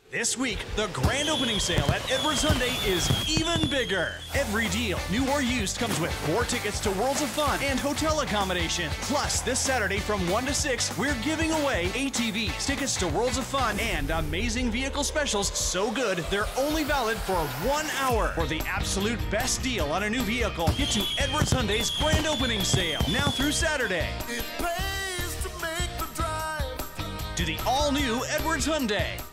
This week, the grand opening sale at Edwards Hyundai is even bigger. Every deal, new or used, comes with 4 tickets to Worlds of Fun and hotel accommodations. Plus, this Saturday from 1 to 6, we're giving away ATVs, tickets to Worlds of Fun, and amazing vehicle specials so good they're only valid for 1 hour. For the absolute best deal on a new vehicle, get to Edwards Hyundai's grand opening sale, now through Saturday. It pays to make the drive To the all-new Edwards Hyundai.